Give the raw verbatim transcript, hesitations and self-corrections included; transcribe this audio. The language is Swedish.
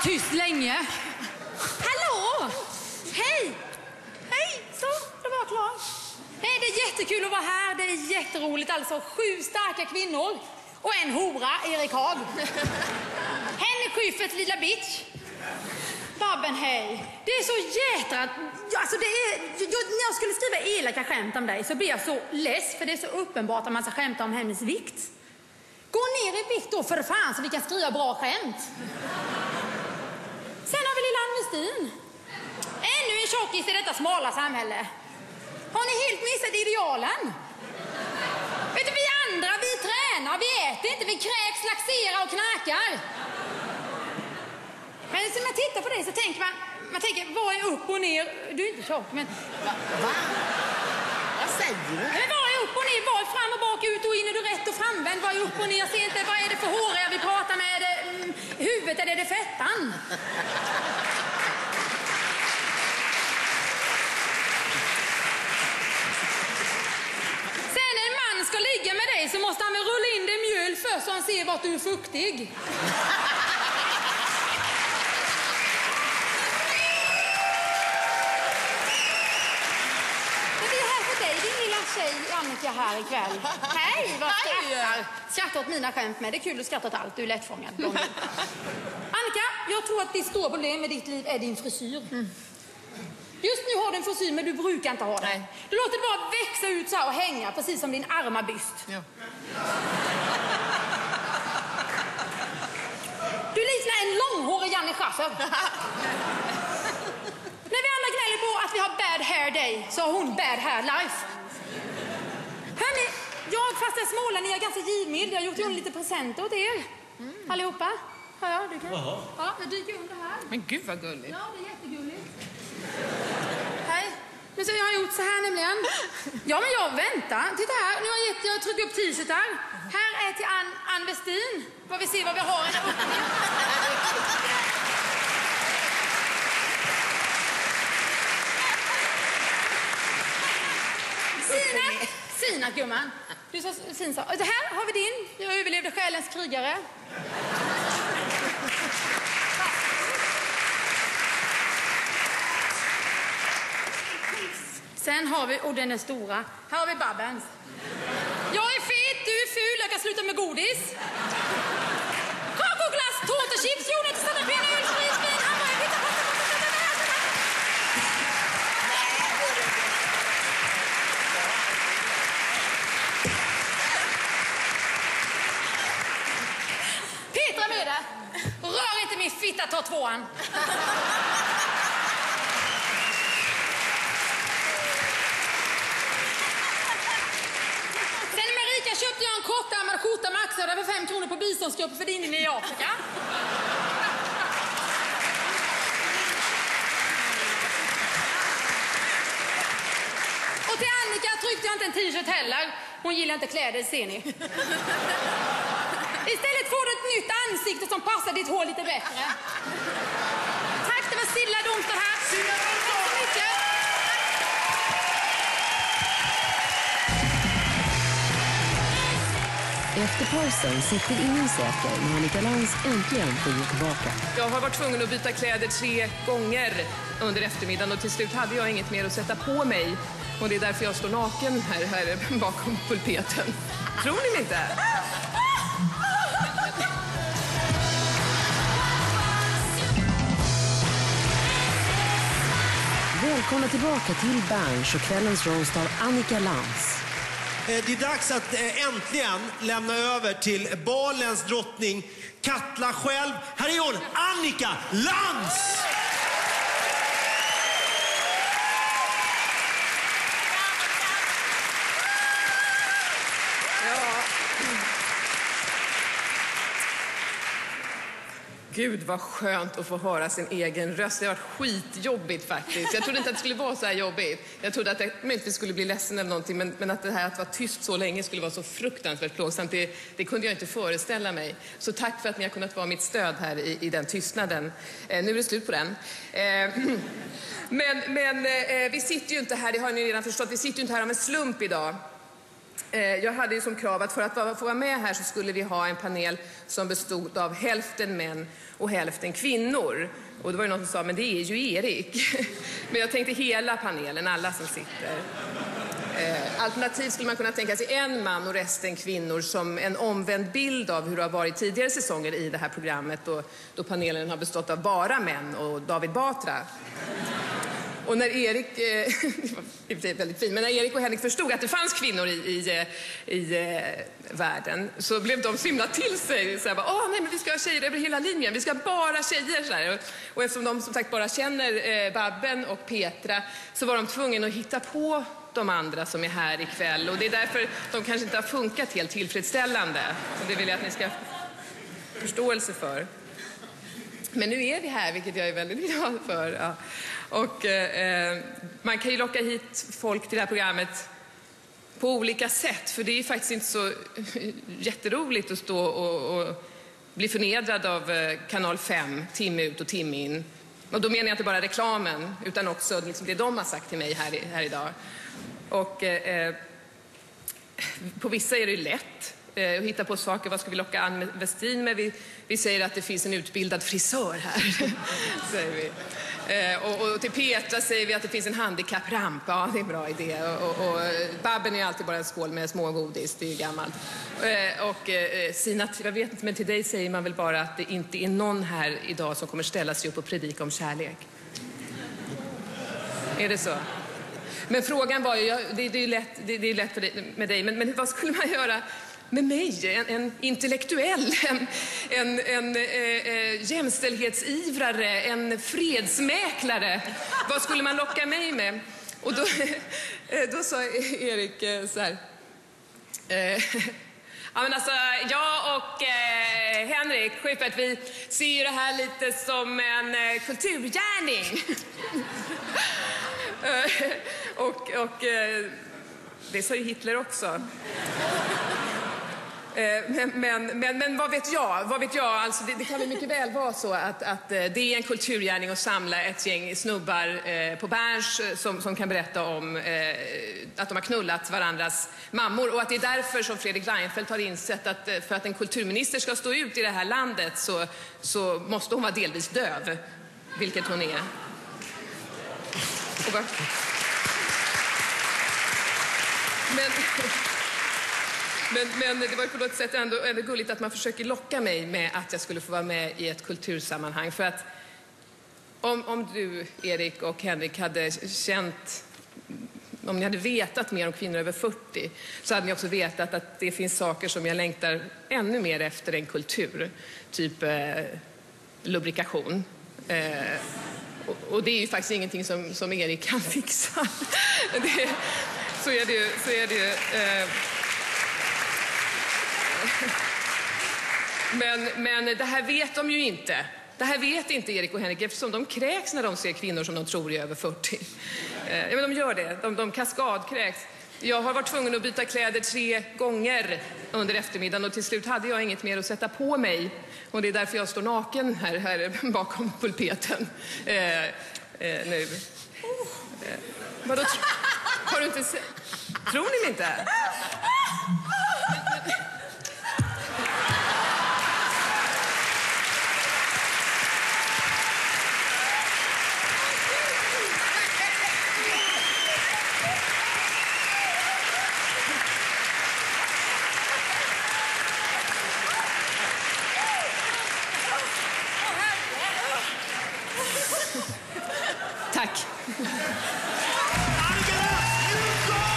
tyst länge. Hallå! Hej! Hej! Så, det var klart. Nej, det är jättekul att vara här. Det är jätteroligt. Alltså, sju starka kvinnor. Och en hora, Erik Haag. Henrik Schyffert, lilla bitch. Babben, hej. Det är så jätra... Alltså, det är... Jag, när jag skulle skriva elaka skämt om dig så blir jag så less. För det är så uppenbart att man ska skämta om hennes vikt. Gå ner i vikt då för fan så vi kan skriva bra skämt. Sen har vi lilla Ann Westin. Ännu en tjockis i detta smala samhälle. Har ni helt missat idealen? Vet du, vi andra, vi tränar, vi äter inte, vi kräks, laxerar och knakar. Men när man tittar på det så tänker man, man tänker, vad är upp och ner? Du är inte tjock, men... Va? Va? Vad säger du? Men vad är upp och ner? Vad är fram och bak, ut och in? Är du rätt och framvänd? Vad är upp och ner? Se inte, vad är det för håriga vi pratar med? Är det mm, huvudet eller är det fettan? Sen en man ska ligga med dig så måste han väl rulla in det mjöl först så han ser vart du är fuktig. Tjej Annika här ikväll. Hej, vad skrattar. Skrattar åt mina skämt med. Det är kul att skratta åt allt. Du är lättfångad. Annika, jag tror att ditt stora problem med ditt liv är din frisyr. Mm. Just nu har du en frisyr men du brukar inte ha det. Nej. Du låter det bara växa ut så här och hänga precis som din arma byst. Ja. Du liknar en långhårig Janne Schaffer. När vi andra gnäller på att vi har bad hair day så har hon bad hair life. Hörrni, jag fast är smålänning, jag är ganska givmild. Jag har gjort lite presenter åt er. Mm. Allihopa. Ja, ja, du kan. Jaha. Ja, jag dyker under här. Men gud vad gulligt. Ja, det är jättegulligt. Hej. Nu så jag har gjort så här nämligen. Ja, men jag väntar. Titta här. Nu har jag, gett, jag har tryckt upp t-shirtar. Här är till Ann, Ann Westin. Vad vi ser vad vi har i den här öppningen. Sina. Sina, gumman. Du sa fin sak. Det här har vi din. Jag överlevde själens krigare. Sen har vi, och den är stora. Här har vi Babbens. Jag är fet, du är ful. Jag kan sluta med godis. Kakoglass, tårtechips, jordnötter, standardpinnar, ölsprit, vin, hamburgare, pizza, pasta, Petra med det. Rör inte min fitta, ta tvåan. Sen Marika köpte jag en kortärmad skjorta med axlar för fem kronor på biståndsgruppen för din inne i Afrika. Och till Annika tryckte jag inte en t-shirt heller. Hon gillar inte kläder, ser ni. Istället får du ett nytt ansikte som passar ditt hår lite bättre. Tack, det var Silla Domstad här. Tack så mycket. Efter pausen sitter ingen säker när Annika Lantz äntligen får gå tillbaka. Jag har varit tvungen att byta kläder tre gånger under eftermiddagen och till slut hade jag inget mer att sätta på mig. Och det är därför jag står naken här, här bakom pulpeten. Tror ni mig inte? Välkomna tillbaka till Berns och kvällens roast av Annika Lantz. Det är dags att äntligen lämna över till balens drottning Katla själv. Här är hon, Annika Lantz! Gud vad skönt att få höra sin egen röst. Det har varit skitjobbigt faktiskt. Jag trodde inte att det skulle vara så här jobbigt. Jag trodde att jag inte skulle bli ledsen eller någonting. Men, men att det här att vara tyst så länge skulle vara så fruktansvärt plågsamt. Det, det kunde jag inte föreställa mig. Så tack för att ni har kunnat vara mitt stöd här i, i den tystnaden. Eh, nu är det slut på den. Eh, men men eh, vi sitter ju inte här, det har ni redan förstått. Vi sitter ju inte här om en slump idag. Jag hade ju som krav att för att få vara med här så skulle vi ha en panel som bestod av hälften män och hälften kvinnor. Och då var det någon som sa, men det är ju Erik. Men jag tänkte hela panelen, alla som sitter. Alternativt skulle man kunna tänka sig en man och resten kvinnor som en omvänd bild av hur det har varit tidigare säsonger i det här programmet då, då panelen har bestått av bara män och David Batra. Och när Erik, eh, det är väldigt fint, men när Erik och Henrik förstod att det fanns kvinnor i, i, i eh, världen så blev de så himla till sig. Så här, åh nej men vi ska ha tjejer över hela linjen, vi ska ha bara tjejer. Så här. Och, och eftersom de som sagt bara känner eh, Babben och Petra så var de tvungna att hitta på de andra som är här ikväll. Och det är därför de kanske inte har funkat helt tillfredsställande. Och det vill jag att ni ska ha förståelse för. Men nu är vi här, vilket jag är väldigt glad för. Ja. Och eh, man kan ju locka hit folk till det här programmet på olika sätt. För det är faktiskt inte så jätteroligt att stå och, och bli förnedrad av eh, kanal fem, timme ut och timme in. Och då menar jag inte bara reklamen, utan också liksom det de har sagt till mig här, här idag. Och eh, på vissa är det ju lätt att hitta på saker. Vad ska vi locka Ann Westin med? Vi, vi säger att det finns en utbildad frisör här. säger vi. Eh, och, och till Petra säger vi att det finns en handikappramp. Ja, det är en bra idé. Och, och, och Babben är alltid bara en skål med smågodis. Det är ju gammalt. Eh, och eh, Sina, jag vet inte, men till dig säger man väl bara att det inte är någon här idag som kommer ställa sig upp och predika om kärlek. Är det så? Men frågan var ju, ja, det, det är ju lätt, det, det är lätt för dig, med dig, men, men vad skulle man göra med mig? En, en intellektuell, en, en, en eh, jämställdhetsivrare, en fredsmäklare. Vad skulle man locka mig med? Och då, då sa Erik så här. Eh, ja, men alltså, jag och eh, Henrik Schyffert, vi ser det här lite som en eh, kulturgärning. och och eh, det sa ju Hitler också. Men, men, men, men vad vet jag? Vad vet jag? Alltså det, det kan ju mycket väl vara så att, att det är en kulturgärning att samla ett gäng snubbar eh, på Berns som, som kan berätta om eh, att de har knullat varandras mammor. Och att det är därför som Fredrik Reinfeldt har insett att för att en kulturminister ska stå ut i det här landet så, så måste hon vara delvis döv. Vilket hon är. Och bara... Men... Men, men det var ju på något sätt ändå, ändå gulligt att man försöker locka mig med att jag skulle få vara med i ett kultursammanhang. För att om, om du, Erik och Henrik, hade känt, om ni hade vetat mer om kvinnor över fyrtio så hade ni också vetat att det finns saker som jag längtar ännu mer efter än kultur. Typ eh, lubrikation. Eh, och, och det är ju faktiskt ingenting som, som Erik kan fixa. det, så är det ju... Så är det ju eh, Men, men det här vet de ju inte. Det här vet inte Erik och Henrik eftersom de kräks när de ser kvinnor som de tror är över fyrtio. Eh, ja, men de gör det. De, de kaskadkräks. Jag har varit tvungen att byta kläder tre gånger under eftermiddagen och till slut hade jag inget mer att sätta på mig. Och det är därför jag står naken här, här bakom pulpeten eh, eh, nu. Eh, vadå? Har du inte sett? Tror ni mig inte? Annika, you go!